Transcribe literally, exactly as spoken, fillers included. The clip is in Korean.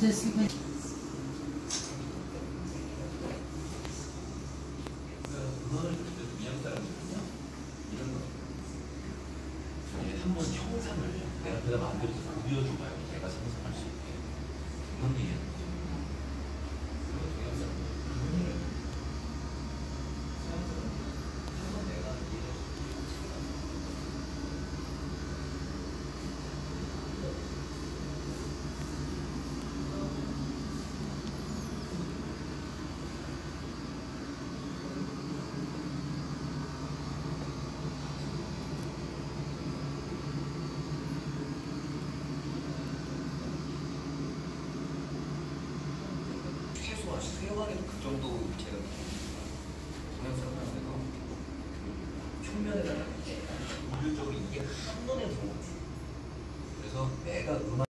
됐으니까. 음악을 들을 때도 미양 사람들은요 이런 거 한번 형상을 내 앞에다 만들어서 그려줘봐요. 내가 상상할 수 있게 그런 얘기예요. 최소한 수영하게도 그 정도 제가 동영상을 해도 표면에다가 이게 물리적으로 이게 한 번에 들어오고 그래서 내가 음악